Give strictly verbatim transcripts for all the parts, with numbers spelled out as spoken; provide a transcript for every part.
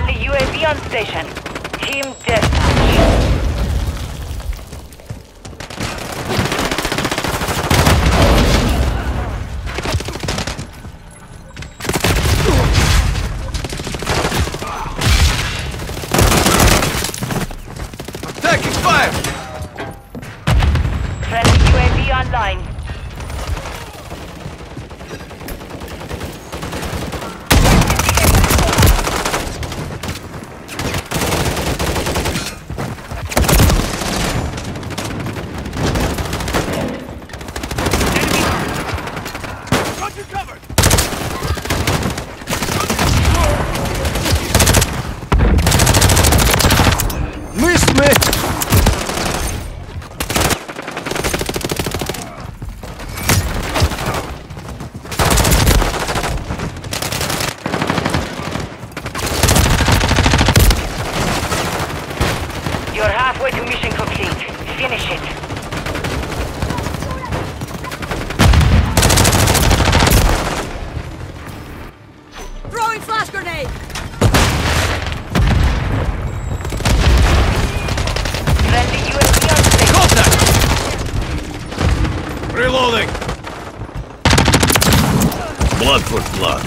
Friendly U A V on station. Team deathmatch. Taking fire! Friendly U A V online. Got you covered! Missed me! You're halfway to mission complete. Finish it. Throwing flash grenade! Friendly U A V on station. Contact! Reloading! Blood for blood.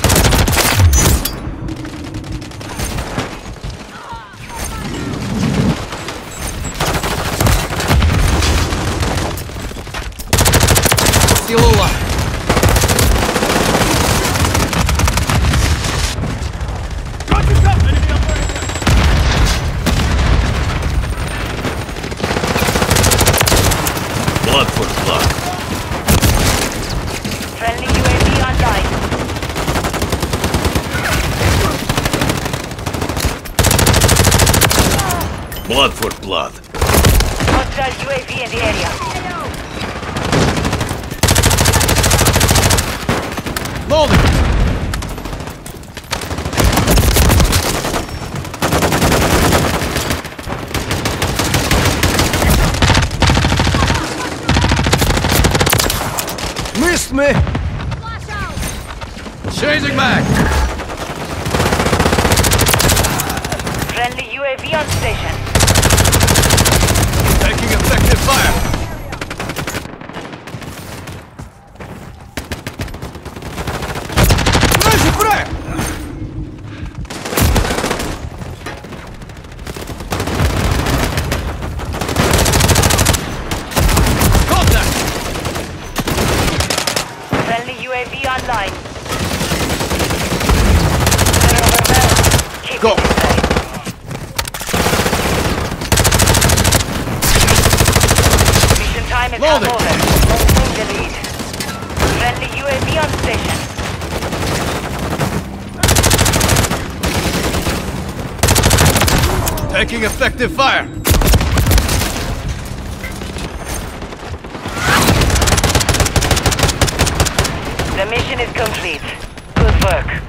Still alive. Got you covered! Enemy operator! Blood for blood. Friendly U A V online. Blood for blood. Hostile U A V in the area. Loading! Missed me! Flash out! Changing back! Friendly U A V on station. Taking effective fire! Flash frag! Contact! Friendly U A V online. Keep Go. it inside. Mission time is half Loading. over. Maintain the lead. Friendly U A V on station. Taking effective fire! The mission is complete. Good work.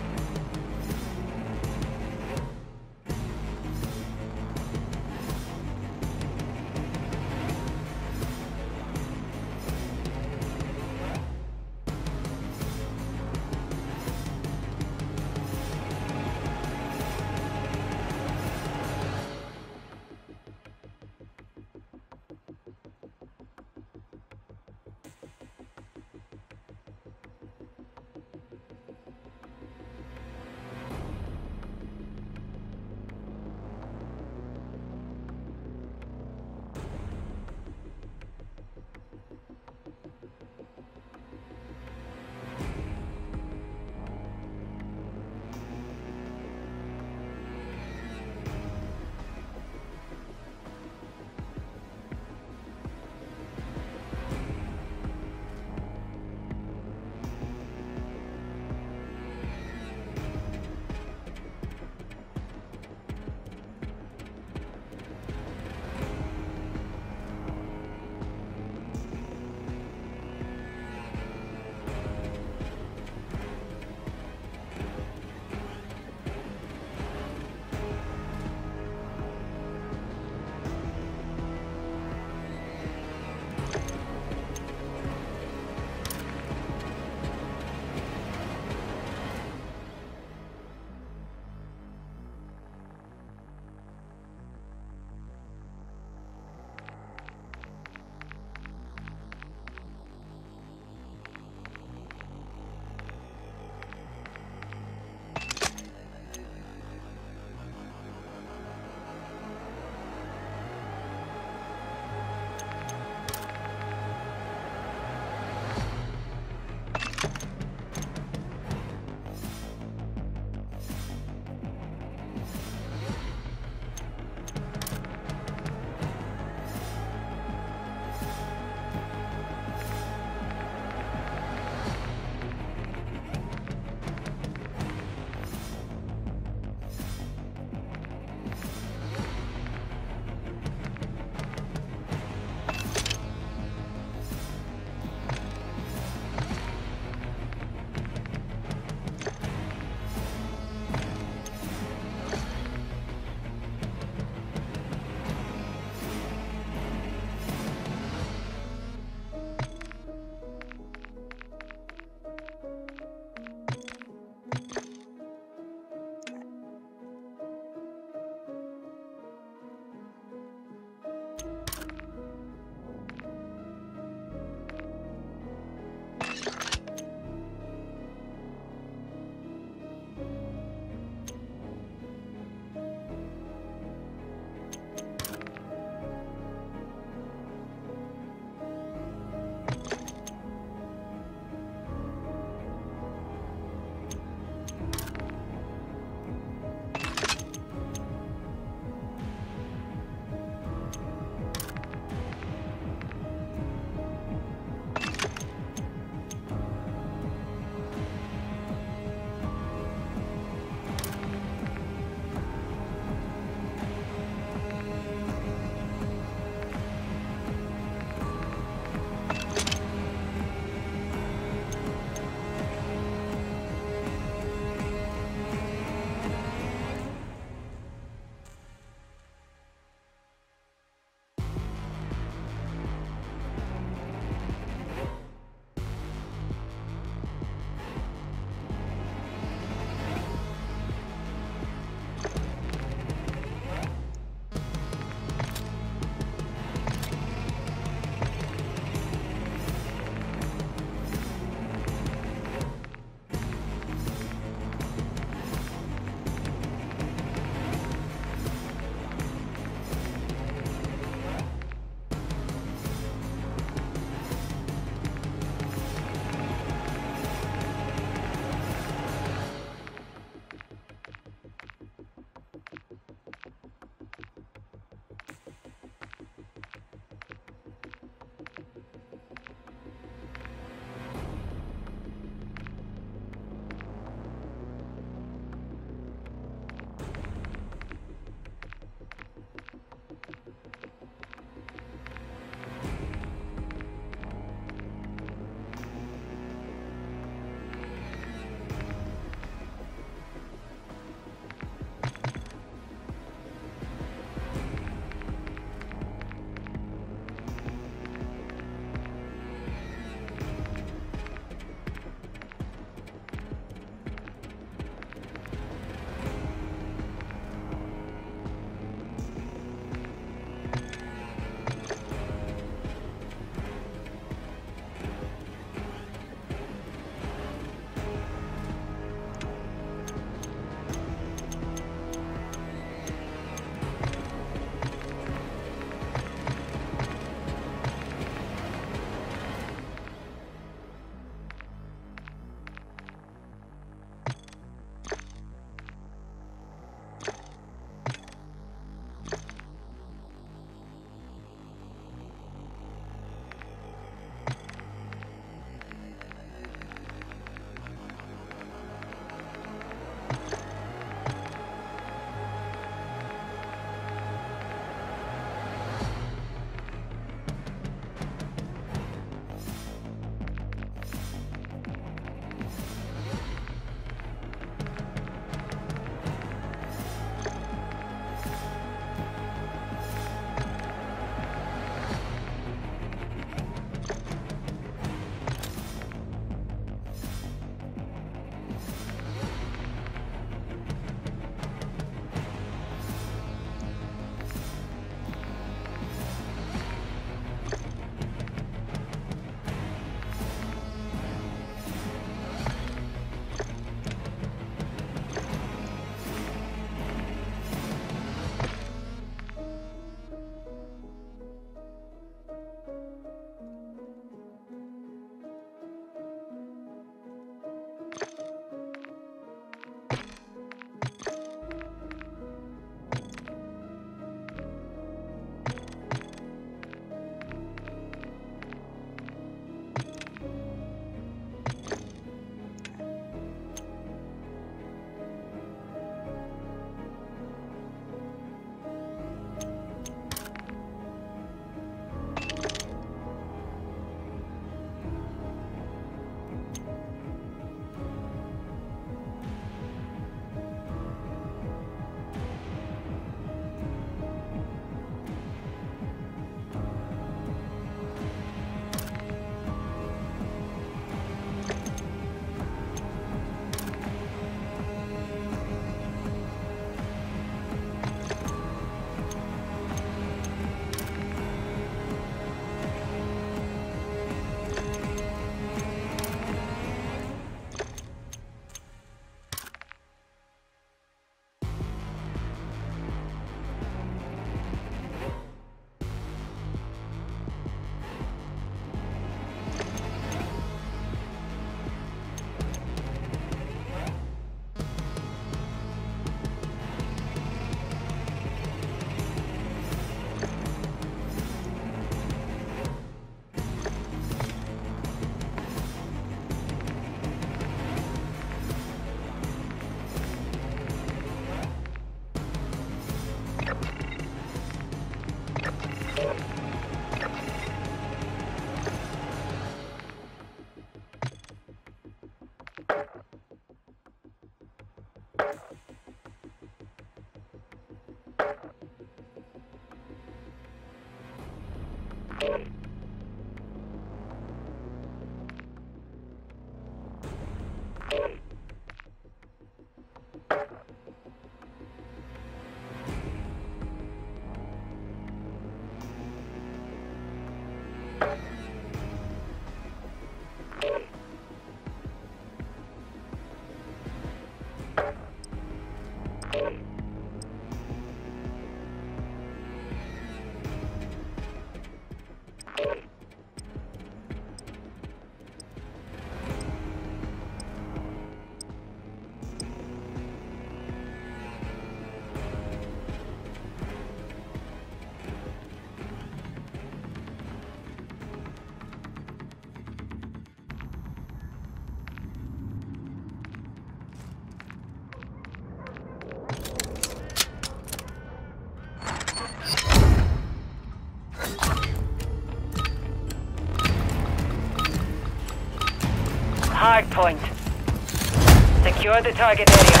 Hard point. Secure the target area.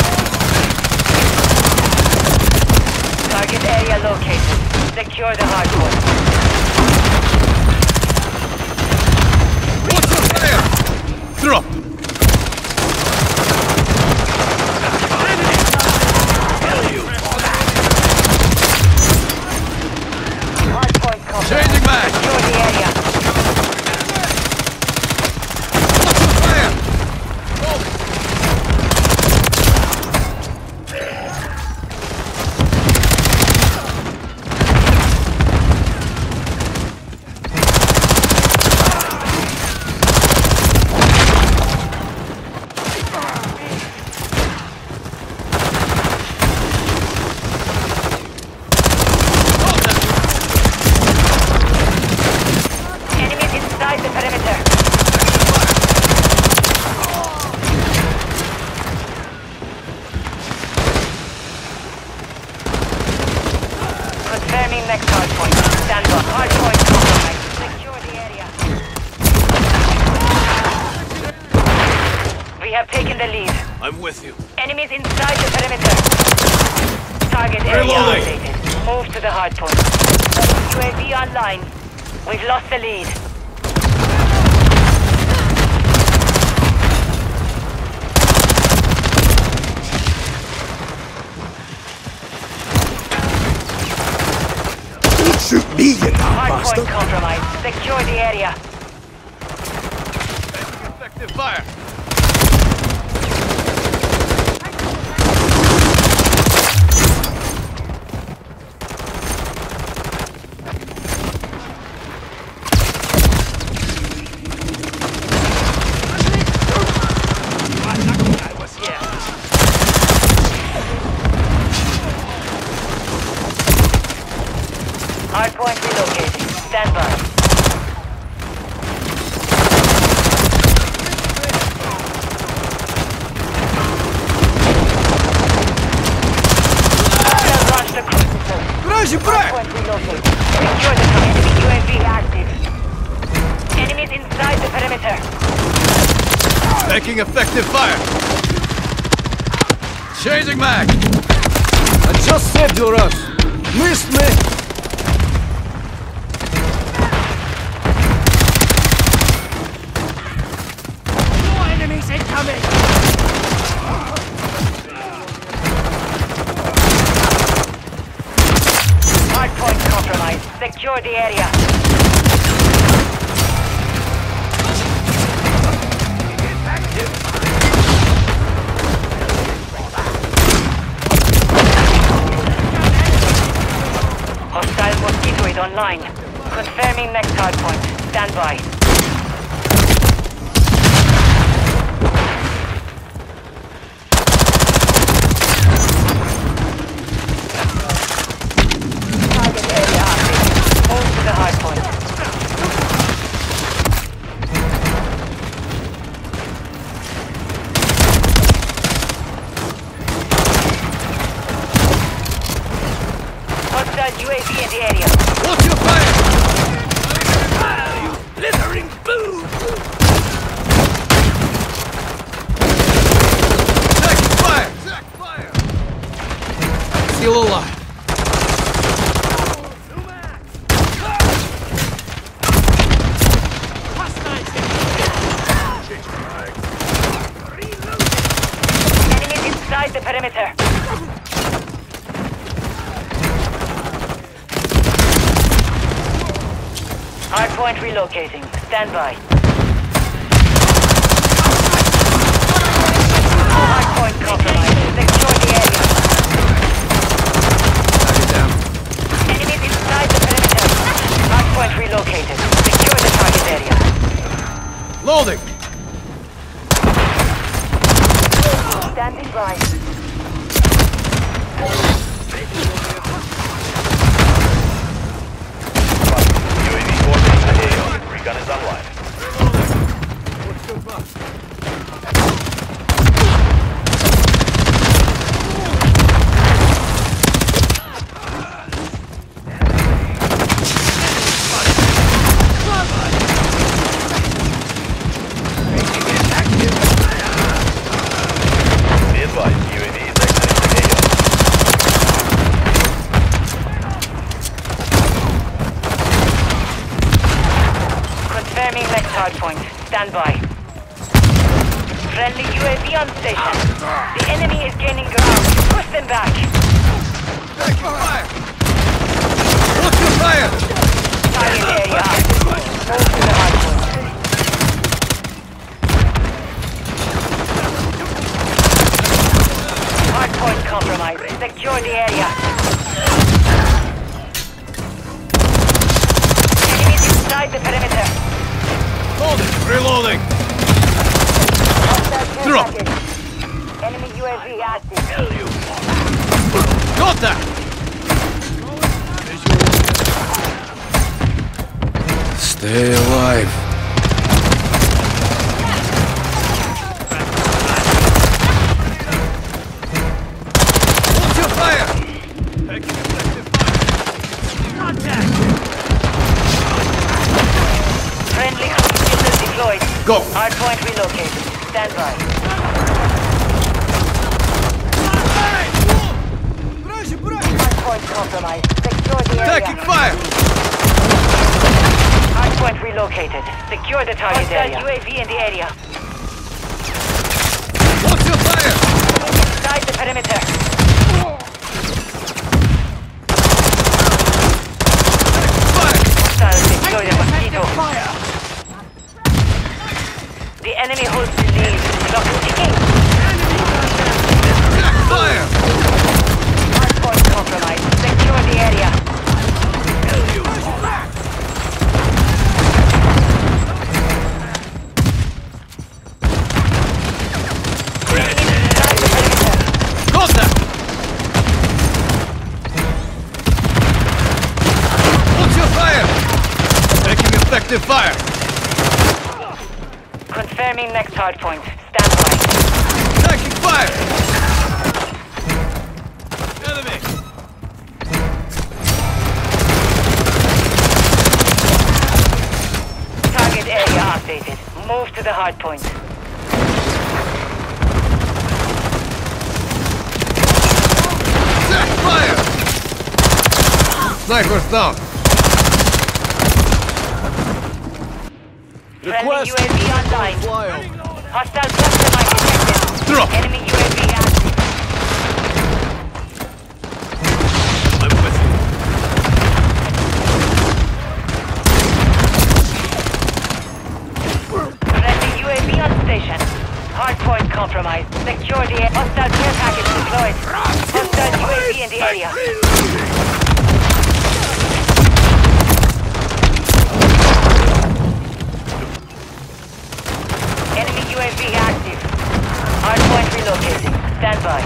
Target area located. Secure the hard point. What's up there? Drop! Hard point cover. Changing back! Secure the area. What's up there? Enemies inside the perimeter. Confirming next hard point. Stand by. Hard point compromised. Secure the area. We have taken the lead. I'm with you. Enemies inside the perimeter. Target area Reloading. updated. Move to the hard point. U A V online. We've lost the lead. Shoot me, you damn Hard bastard! point compromised. Secure the area. Effective fire! Hard point relocating. Stand by. Hostile launched a cruise missile. Грозі, Hard брат! point relocated. Secure the target. Enemy U A V active. Enemies inside the perimeter. Making effective fire! Changing mag! I just saved your ass! Missed me! Enemies incoming! Hard point compromised. Secure the area. Hostile mosquito is online. Confirming next hard point. Stand by. Target area active. Move to the hard point. Hostile U A V in the area. What's your fire? Blithering boo! Taking fire! Tack fire! Still alive. Enemies inside the perimeter. Hardpoint relocating. Stand by. Hardpoint compromised. Secure the area. Standing by. U A V orbiting the A O. Recon is online. Be advised, U A V is exiting the A O. Confirming next hardpoint. Stand by. Friendly U A V on station. The enemy is gaining ground. Push them back. Taking fire! What's your fire? Target area active. Move to the hardpoint. Hardpoint compromised. Secure the area. Enemies inside the perimeter. Hold it! Reloading! Hostile care Drop. package. Enemy U A V active. Got that! Stay alive. What's your fire? Friendly cruisers deployed. Go! Hardpoint relocated. Stand by. Hardpoint compromised. Secure the Taking area. fire! Hardpoint relocated. Secure the target area. U A V in the area. What's your fire? Inside the perimeter. Fire! Hostiles deploy the mosquito. The enemy holds the lead. Clock ticking. Fire! Hardpoint compromised. Secure the area. Inside the perimeter. Got that! What's your fire? Taking effective fire! Confirming next hardpoint. Stand by. Taking fire! Enemy! Target area updated. Move to the hardpoint. Set fire! Sniper's down! Friendly U A V online. Flyover. Hostile cluster mine detected. Drop! Enemy U A V active. I'm with you. Friendly U A V on station. Hardpoint compromised. Secure the area. Hostile care package deployed. Hostile U A V in the area. Enemy U A V active. Hardpoint relocating. Stand by.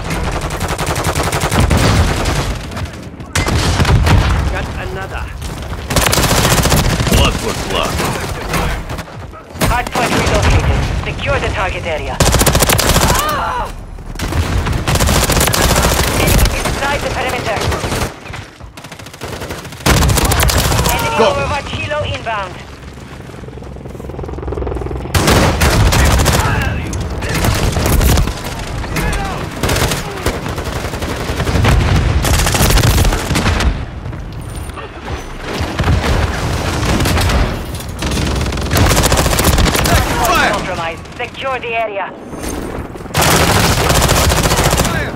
Got another. Blood for blood. Hardpoint relocated. Secure the target area. Enemy inside the perimeter. Enemy Go. over Kilo inbound. Fire! Compromised. Secure the area. Fire!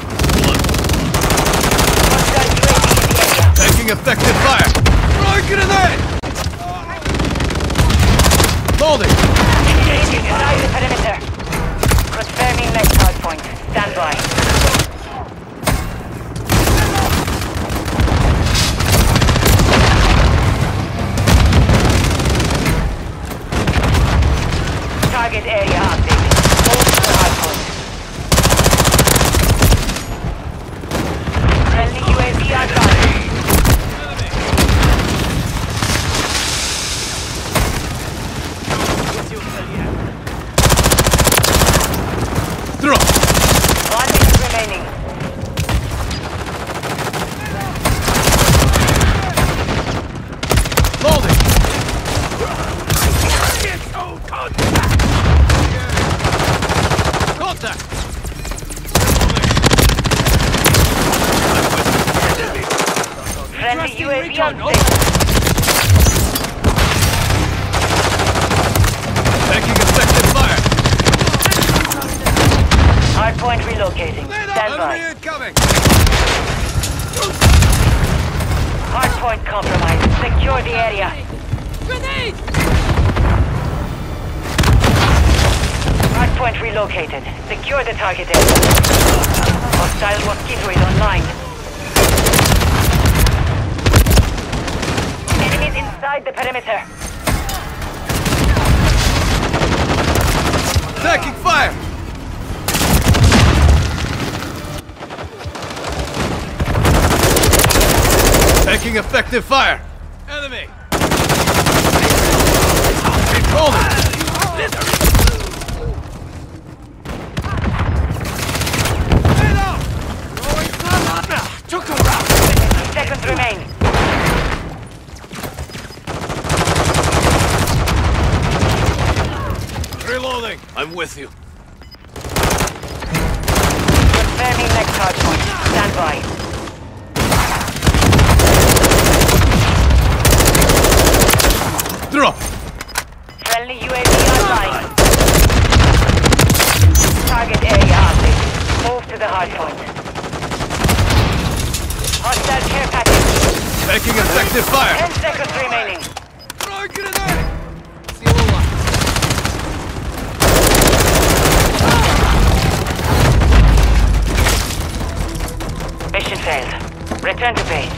Hostile U A V in the area. Taking effective fire! Throwing grenade! Holding! Engage inside the perimeter. Confirming next hardpoint. Stand by. Target area updated. Move to the hardpoint. Hardpoint relocating. Stand by. Enemy incoming! Hardpoint compromised. Secure the area. Grenade! Hardpoint relocated. Secure the target area. Hostile Mosquito is online. Enemies inside the perimeter. Taking fire! Taking effective fire! Enemy! Holding! Took a round! Seconds remain. Reloading! I'm with you. Confirming next hardpoint. Stand by. Drop! Friendly U A V online. Target area update. Move to the hardpoint. Hostile care package. Taking effective fire! Ten seconds remaining. Throw a grenade! Mission failed. Return to base.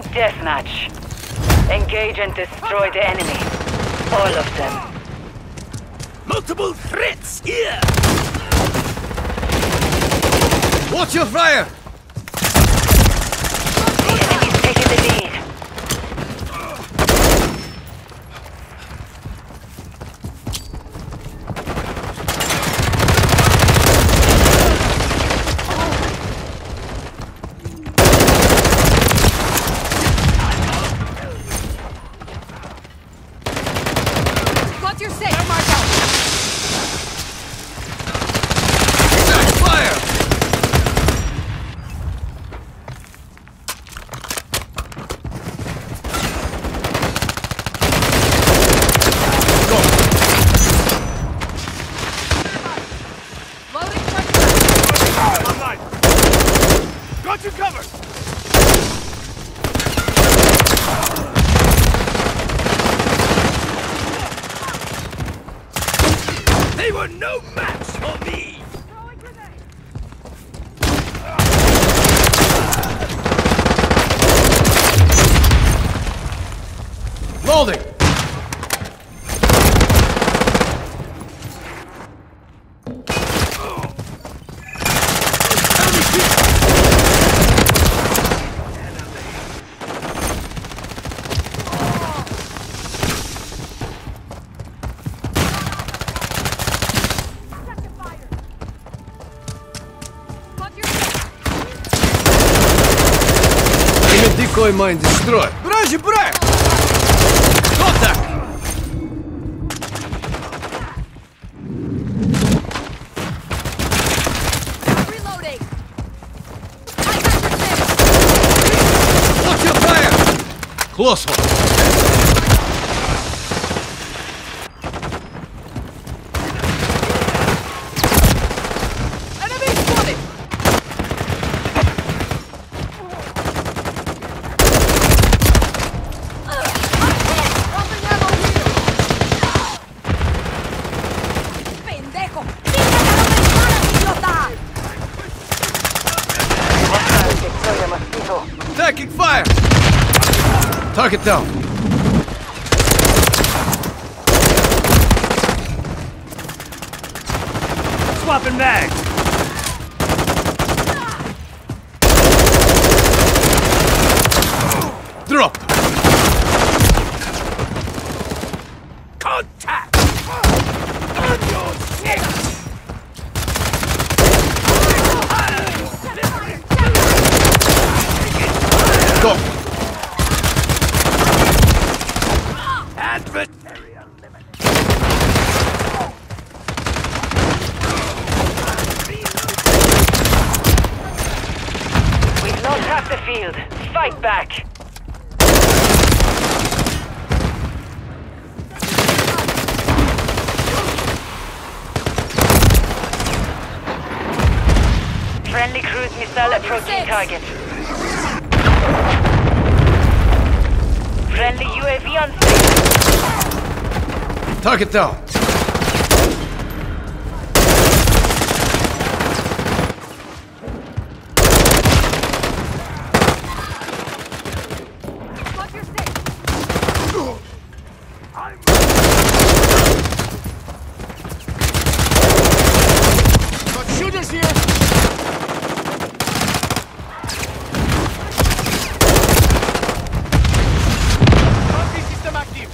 deathmatch. Engage and destroy the enemy. All of them. Multiple threats here! Watch your fire! The enemy's taking the lead. Got your six. Mark out. Attack fire! Loading front. Online! Got you covered! They were no match for me! Loading! Got your six. Enemy decoy mine destroyed. Бражи, брат! Contact! Reloading. I got your six. Watch your fire! Close one. Enemy spotted. Dropping ammo here. Pendejo. ¡Idiota! Attacking fire! Target down. Swapping bags! Drop! Contact! On your six! Go! Adversary eliminated! We've lost half the field. Fight back. Friendly cruise missile approaching target. Friendly U A V on station. Target down. Got your six. Got shooters here! System active!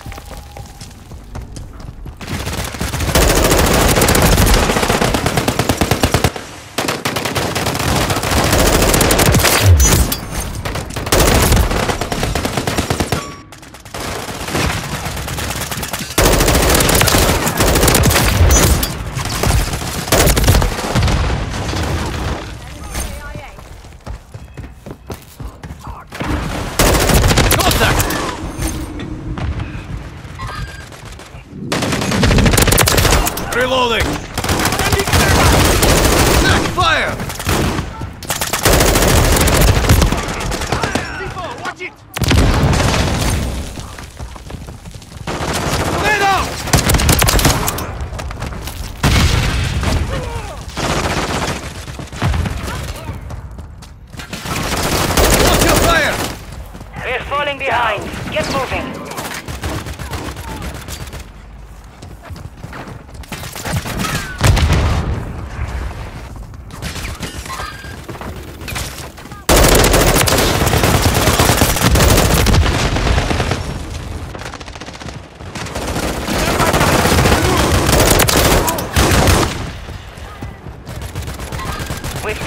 Contact! Reloading! Attack fire! Watch it! Grenade out! Watch your fire!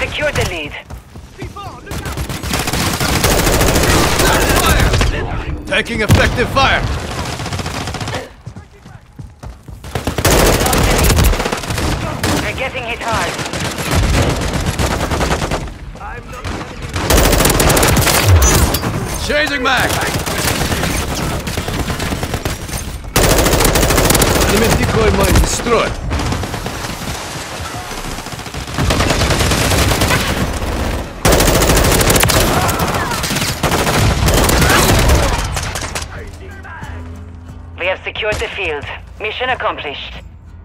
secured the lead. Taking effective fire! They're getting hit hard. Changing mag! Enemy decoy mine destroyed. We have secured the field. Mission accomplished.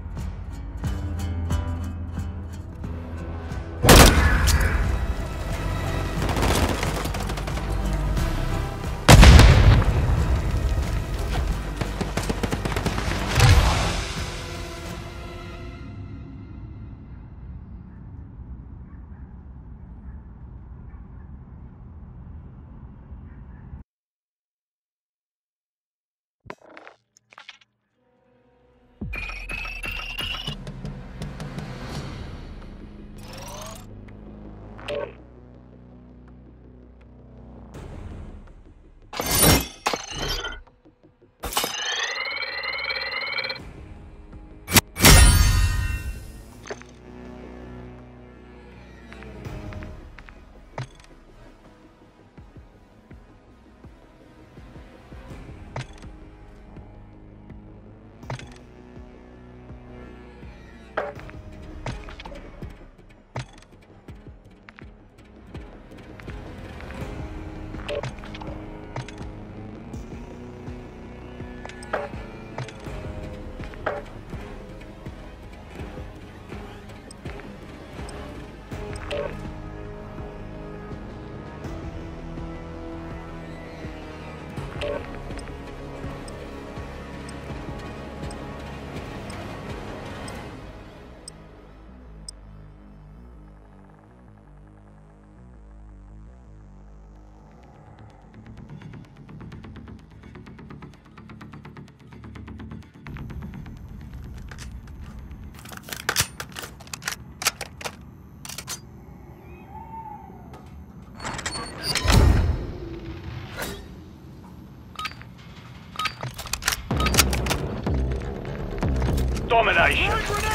Domination.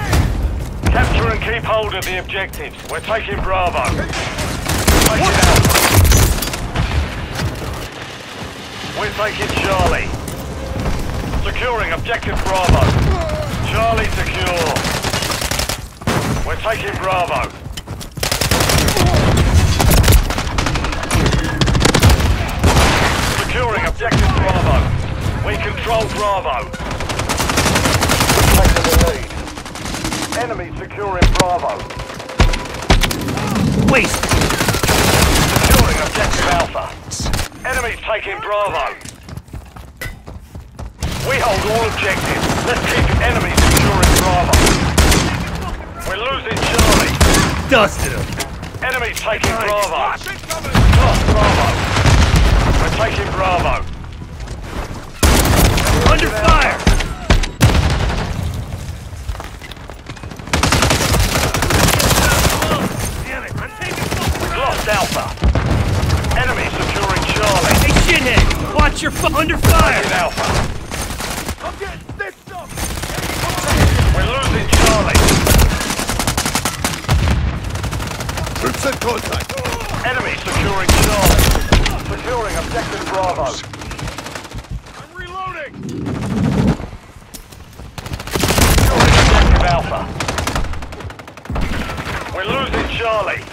Capture and keep hold of the objectives. We're taking Bravo. Taking Alpha. We're taking Charlie. Securing objective Bravo. Charlie secure. We're taking Bravo. Securing objective Bravo. We control Bravo. Taking the lead. Enemy securing Bravo. Waste! Securing objective Alpha. Enemies taking Bravo. We hold all objectives. Let's keep enemies securing Bravo. We're losing Charlie. Dusted him! Enemies taking Bravo. Lost Bravo. We're taking Bravo. Under fire! Lost Alpha. Enemy securing Charlie. Hey shithead! Watch your f- under fire! Taking Alpha. I'm getting stitched up! We're losing Charlie. Troops in contact! Enemy securing Charlie. Securing objective Bravo. I'm reloading! Securing objective Alpha. We're losing Charlie.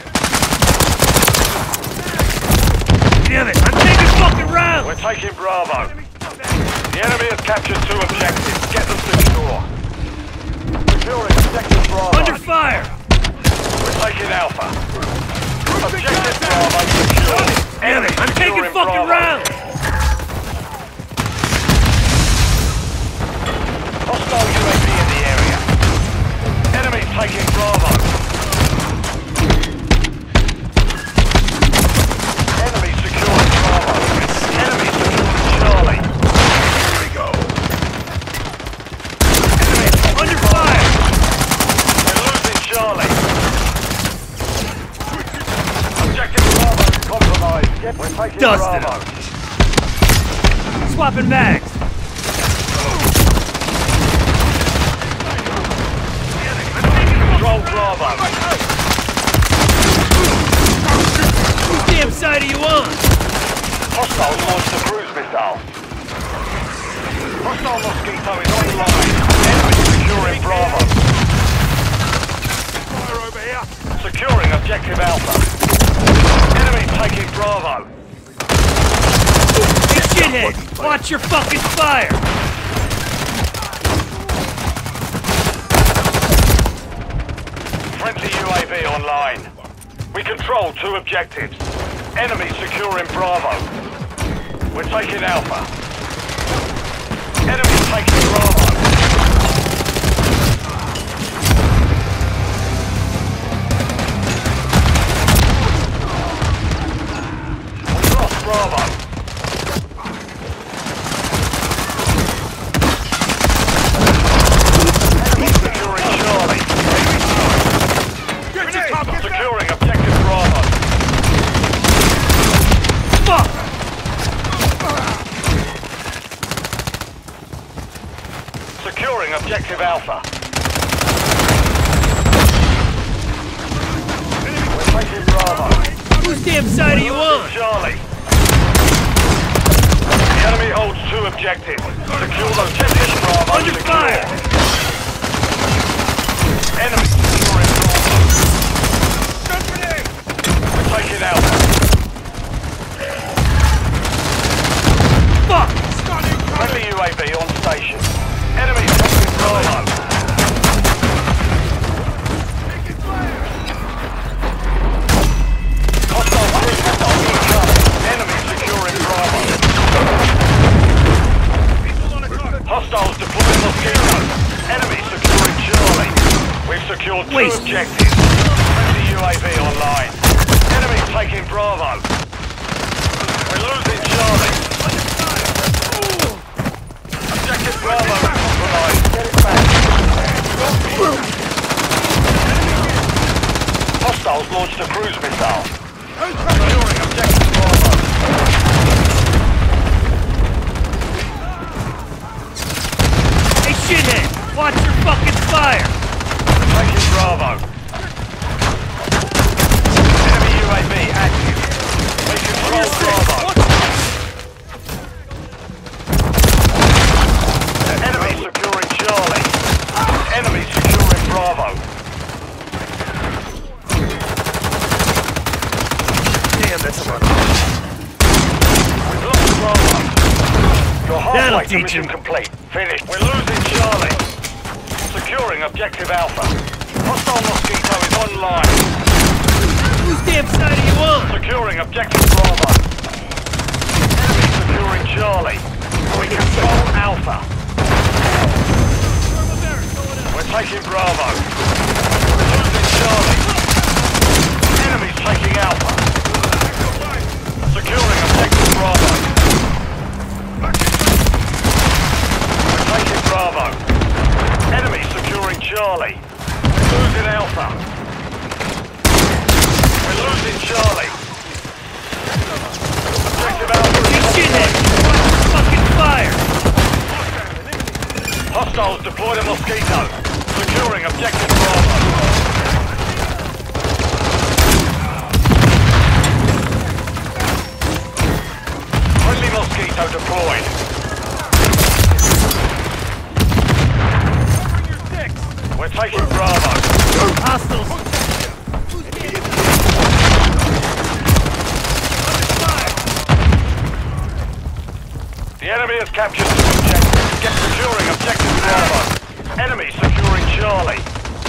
Damn it! I'm taking fucking rounds! We're taking Bravo. The enemy has captured two objectives. Get them secure. Securing objective Bravo. Under fire! We're taking Alpha. Objective Bravo secure. Damn it! I'm taking securing fucking Bravo. rounds! Hostile U A V in the area. Enemy taking Bravo. Enemy securing Bravo. Enemy securing Charlie. Here we go. Enemy Under fire! We're losing Charlie. taking Dusted Bravo. Swapping mags. Control Bravo. Whose damn side are you on? Hostiles launched a cruise missile. Hostile Mosquito is online. Enemy securing Bravo. Fire over here. Securing objective Alpha. Enemy taking Bravo. Hey, shithead! Watch your fucking fire! Friendly U A V online. We control two objectives. Enemy securing Bravo. We're taking Alpha. Enemy taking Bravo. We lost Bravo. Enemy securing Charlie. Get your top, get back. Securing objective Bravo. Fuck! Securing objective Alpha. We're taking Bravo. Whose damn side are you on? Charlie. The enemy holds two objectives. Secure the objective Bravo. Under secure. fire! Enemy securing Bravo. Company. We're taking Alpha. Fuck! Stunning cover. Friendly U A V on station. Enemy taking Bravo. Taking fire. Hostile cruise missile incoming. Enemy securing Bravo. People on attack. Hostiles deploying Mosquito. Enemy securing Charlie. We've secured two Waste. objectives. Friendly U A V online. Enemy taking Bravo. We're losing Charlie. Objective Bravo compromised. Get it back. Hostiles launched a cruise missile. Securing objective Bravo. Hey, shithead! Watch your fucking fire! Taking Bravo. Enemy U A V active. We control Bravo. Enemy securing Charlie. Enemy securing Bravo. Damn, that's a lot. We've lost Bravo. You're halfway That'll to teach mission him. complete. Finished. We're losing Charlie. Securing objective Alpha. Hostile Mosquito is online. Whose damn side are you on? Securing objective Bravo. Enemy securing Charlie. We control Alpha. We're taking Bravo. We're losing Charlie. Enemy's taking Alpha. Securing objective Bravo. We're taking Bravo. Enemy securing Charlie. We're losing Alpha. We're losing Charlie. Objective Alpha Hey, is shithead! compromised. Watch your fucking fire! Hostiles deployed a Mosquito. Securing objective Bravo. Friendly Mosquito deployed. We're taking Bravo. Hostiles! The enemy has captured two objectives. Get securing objective Bravo. Enemy securing Charlie.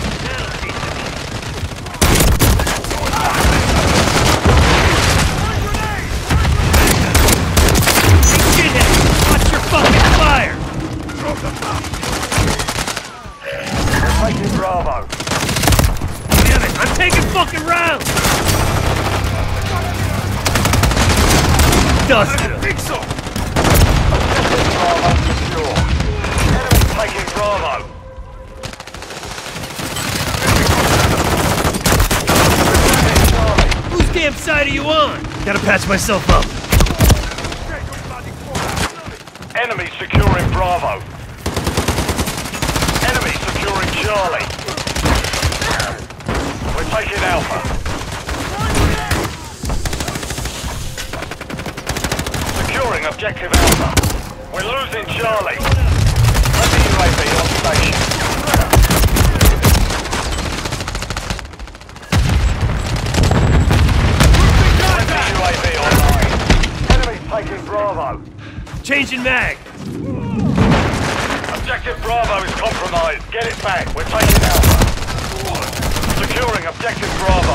Hey, shithead! Watch your fucking fire! We're taking Bravo. Damn it! I'm taking fucking rounds! Dusted him. Think so. Objective Bravo secure. Enemy taking Bravo. Whose damn side are you on? Gotta patch myself up. Enemy securing Bravo. Enemy securing Charlie. We're taking Alpha. Securing objective Alpha. We're losing Charlie. Friendly U A V on station. Friendly U A V online. Enemy taking Bravo. Changing mag. Objective Bravo is compromised. Get it back. We're taking Alpha. Securing objective Bravo.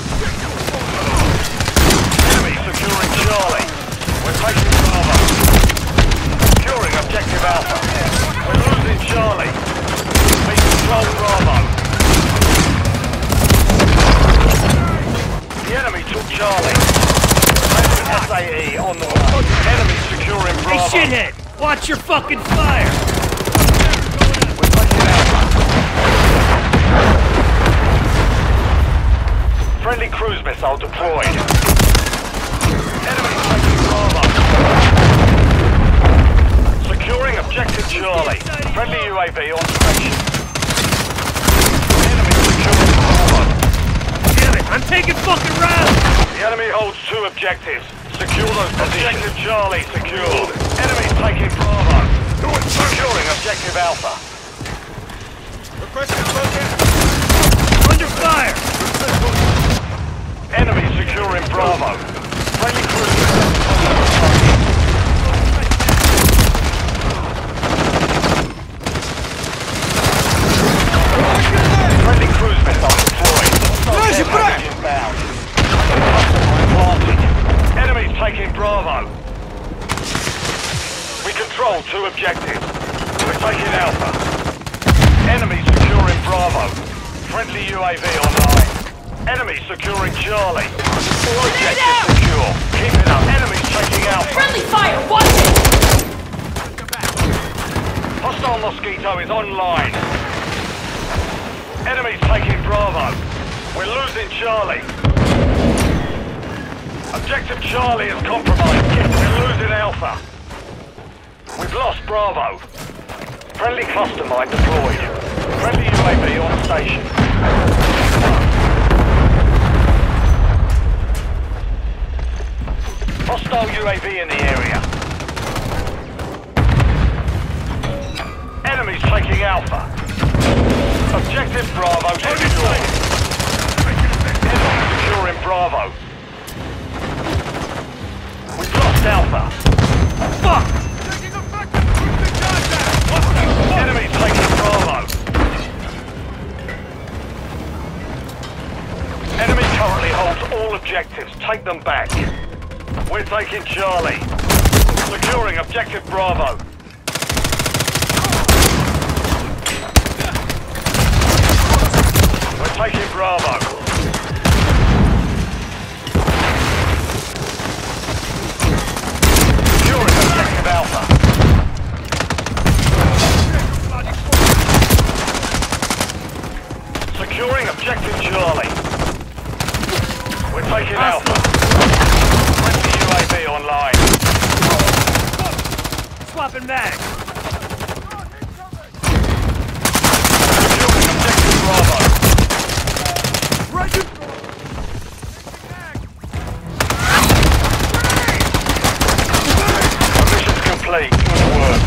Enemy securing Charlie. We're taking Bravo. Securing objective Alpha. We're losing Charlie. We control Bravo. The enemy took Charlie. S A E on the way. Enemy securing Bravo. Hey, shithead! Watch your fucking fire! We're taking Alpha. Friendly cruise missile deployed. Enemy taking Bravo. Securing objective Charlie. Friendly U A V on station. Enemy securing Bravo. Damn it! I'm taking fucking rounds! The enemy holds two objectives. Secure those positions. Objective Charlie secured. Enemy taking Bravo. Securing objective Alpha. Requesting focus. Under fire! Enemy securing Bravo. Friendly cruiser. Friendly cruise missile deployed. Nice, Brad! Inbound. Advantage. Enemies taking Bravo. We control two objectives. We're taking Alpha. Enemy securing Bravo. Friendly U A V online. Enemy securing Charlie. All objectives secure. Keep it up. Enemies taking Alpha. Friendly fire! Watch it! Hostile Mosquito is online. Enemies taking Bravo. We're losing Charlie. Objective Charlie is compromised. We're losing Alpha. We've lost Bravo. Friendly cluster mine deployed. Friendly U A V on station. Hostile U A V in the area. Enemies taking Alpha. Objective Bravo secure. Enemy securing Bravo. We've lost Alpha. Fuck! Taking effective cruising contact. Enemies taking Bravo. Enemy currently holds all objectives. Take them back. We're taking Charlie. Securing objective Bravo. We're taking Bravo. Securing objective Alpha. Securing objective Charlie. We're taking Alpha. Friendly U A V online. Swapping mag! Securing objective Bravo. Mission's complete. Good work.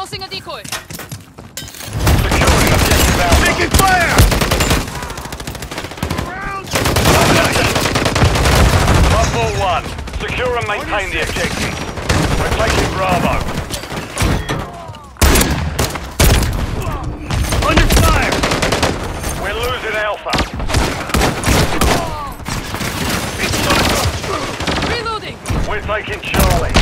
Tossing a decoy. Securing objective Alpha. Taking fire! Ball one. Secure and maintain the objective. We're taking Bravo. Under fire! We're losing Alpha. Reloading. We're taking Charlie.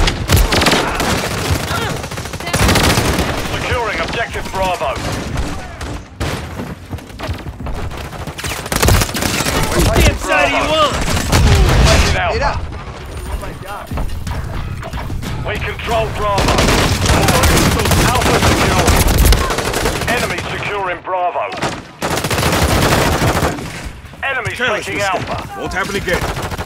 Securing objective Bravo. We're taking Damn side do you Bravo. want? Taking Alpha. We control Bravo. Alpha secure. Enemy securing Bravo. Enemies taking Alpha. Won't happen again.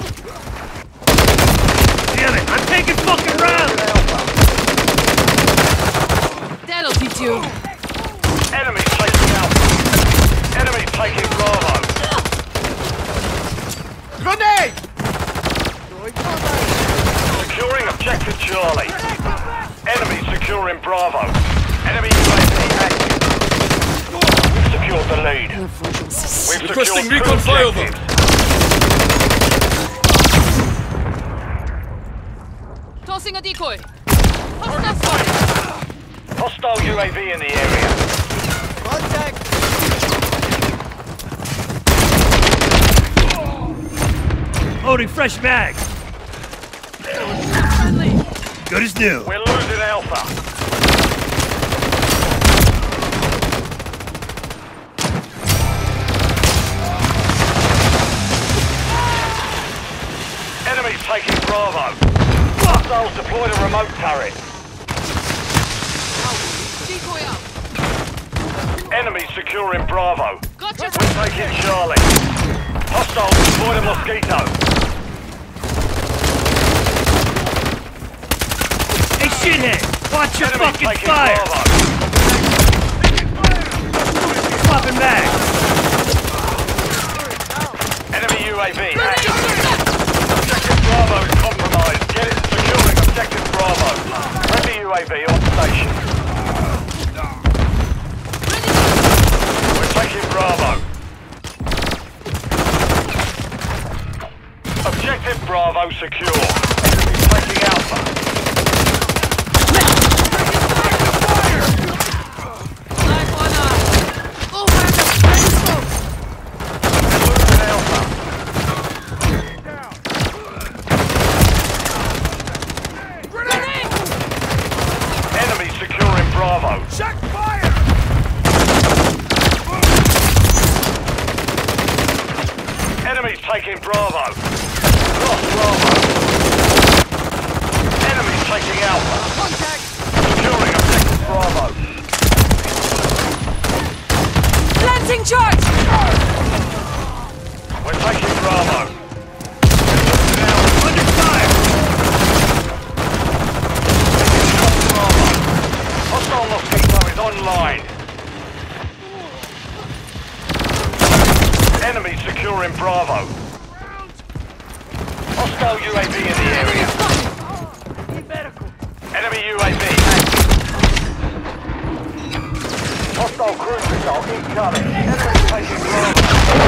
Damn it, I'm taking fucking rounds! That'll teach you. Enemies taking Alpha. Enemies taking Bravo. Grenade! Securing objective Charlie. Enemy securing Bravo. Enemy U A V active. We've secured the lead. We've Requesting secured recon two flyover. objectives. Tossing a decoy. Hostile spotted. Hostile U A V in the area. Contact! Loading fresh mags. Friendly. Good as new. We're losing Alpha. Enemies taking Bravo. Hostiles deployed a remote turret. Decoy out. Enemies securing Bravo. Gotcha. We're taking Charlie. Hostiles deployed a Mosquito. Hey shithead, watch your Enemies fucking taking fire! Bravo. Swapping mags. Enemy U A V active. Objective Bravo is compromised. Get it securing objective Bravo. Friendly U A V on station. We're taking Bravo. Objective Bravo secure. Enemy taking Alpha. Live on eye. Over the periscope. Losing Alpha. Grenade. Enemy securing Bravo. Check fire! Enemies taking Bravo. Lost Bravo. Enemies taking Alpha. Contact! Securing objective Bravo. Planting charge. We're taking Bravo. Under fire! Bravo. Hostile Mosquito is online. Enemy securing Bravo. Hostile U A V in the area. Enemy U A V active. Hostile cruise missile incoming. Enemy taking Bravo.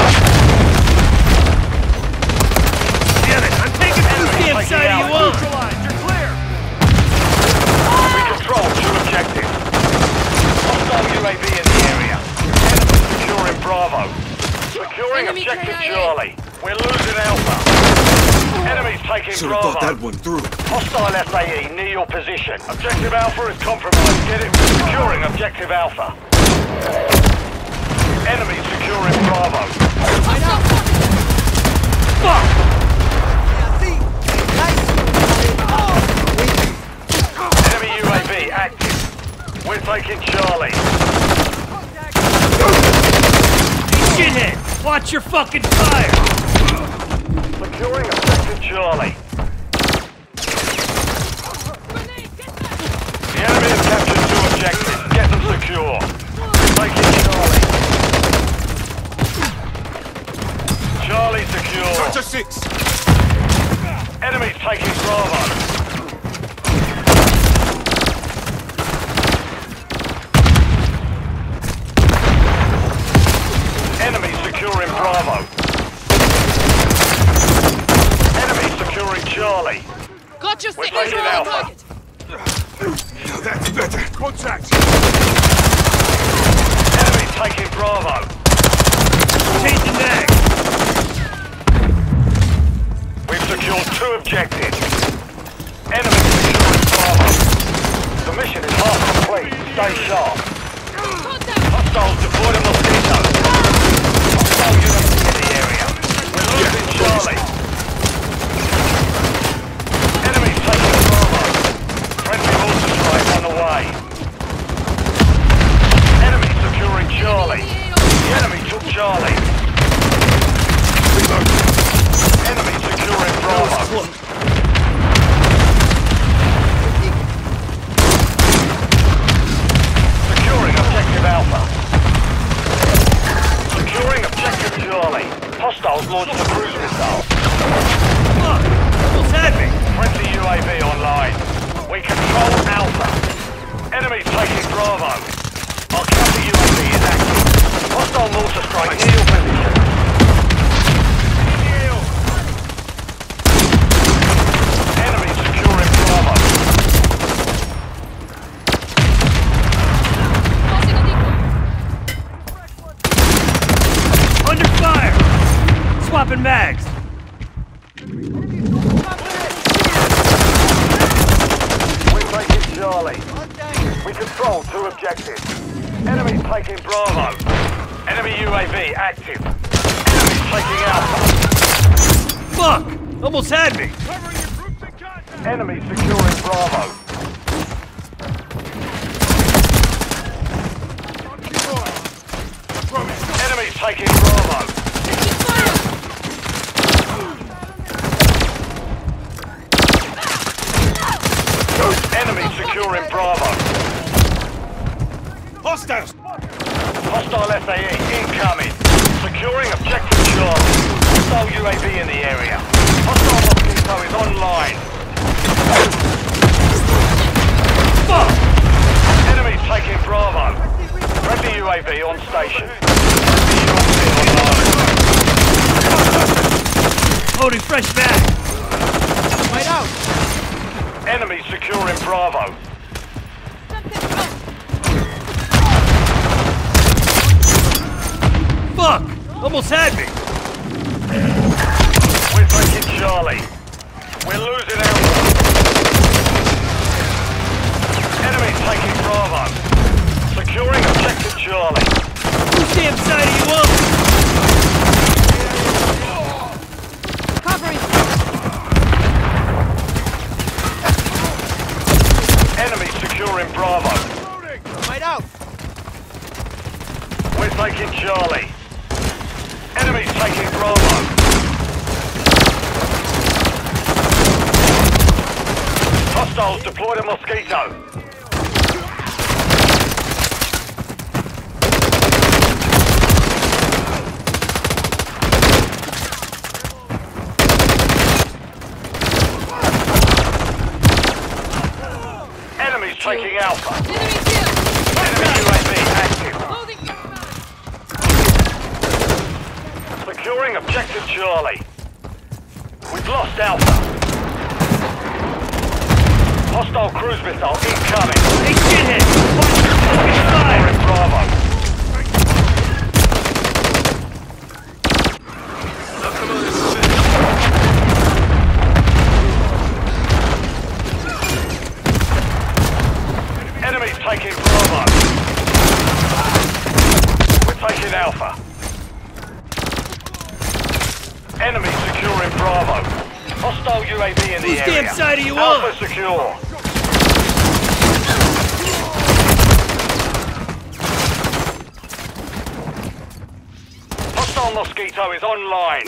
Damn it, I'm taking whose Enemy damn taking side do you Alpha. want? Neutralized, you're clear! We control two objectives. Hostile U A V in the area. Enemy securing Bravo. Securing Enemy objective K I A. Charlie. We're losing Alpha. Enemies taking Should have thought that Bravo. one through. Hostile S A E near your position. Objective Alpha is compromised. Get it. Securing objective Alpha. Enemy securing Bravo. Fuck! Enemy U A V active. We're taking Charlie. Hey shithead, watch your fucking fire! Securing objective Charlie. The enemy has captured two objectives. Get them secure. We're taking Charlie. Charlie secure. Charger six! Enemies taking Bravo. taking Alpha. Now that's better. Contact. Enemy taking Bravo. Changing mag. We've secured two objectives. Enemy securing Bravo. The mission is half complete. Stay sharp. Hostiles deployed a Mosquito. Hostile units in the area. We're losing Charlie. Enemy taking Bravo. Friendly mortar strike on the way. Enemy securing Charlie. The enemy took Charlie. Enemy securing Bravo. Securing objective Alpha. Securing objective Charlie. Hostiles launched a cruise missile. Fuck! Almost had me. Friendly U A V online. We control Alpha. Enemy taking Bravo. Our counter U A V is active. Hostile mortar strike near your position. Enemy securing Bravo. Under fire! Swapping mags. We're taking Charlie. We control two objectives. Enemy taking Bravo. Enemy U A V active. Enemy taking Alpha. Fuck! Almost had me. Enemy securing Bravo. Enemy taking Bravo. Enemy securing Bravo. Hostiles. Hostile S A E incoming. Securing objective Charlie. Hostile U A V in the area. Hostile Mosquito is online. Fuck! Enemy taking Bravo. Friendly U A V on station. Friendly U A V online. Loading fresh mag. Right out. Enemy securing Bravo. Fuck! Almost had me. We're taking Charlie. We're losing Alpha. Enemy taking Bravo. Securing objective Charlie. Whose damn side are you on? Covering. Enemy securing Bravo. Right out. We're taking Charlie. Enemy's taking Bravo. Hostiles deployed a Mosquito. Enemy's taking Alpha. Enemy here. Enemy U A V active. Loading. Securing objective Charlie. We've lost Alpha. Hostile cruise missile incoming. Hey, shithead! Watch your fucking fire! Securing Bravo. Enemy's taking Bravo. We're taking Alpha. Enemy securing Bravo. Hostile U A V in the Whose area. damn side are you Alpha on? secure. Hostile Mosquito is online.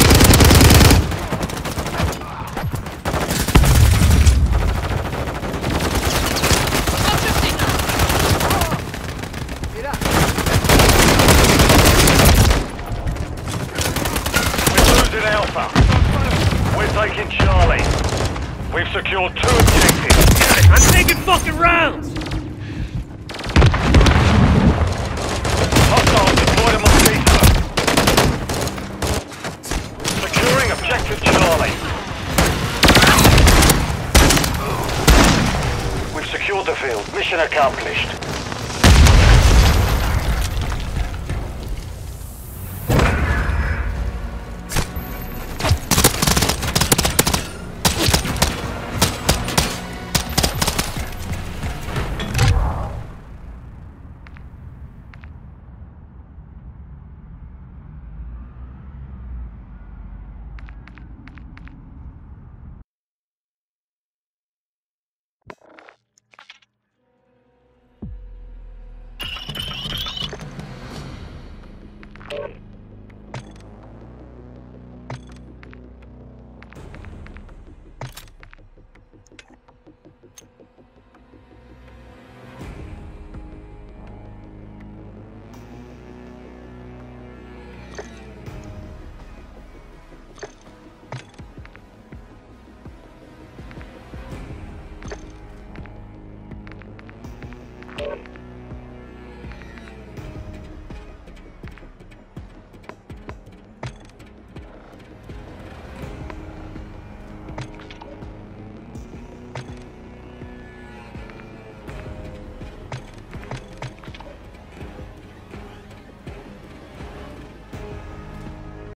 We're losing Alpha. We're taking Charlie. We've secured two objectives. Damn it, I'm taking fucking rounds! Hostiles deployed a Mosquito. Securing objective Charlie. Porterfield, mission accomplished.